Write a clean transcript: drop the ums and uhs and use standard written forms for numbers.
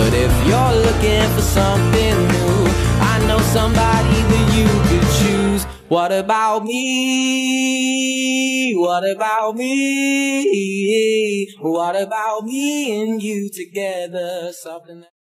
But if you're looking for something new, I know somebody that you could choose. What about me? What about me? What about me and you together? Something that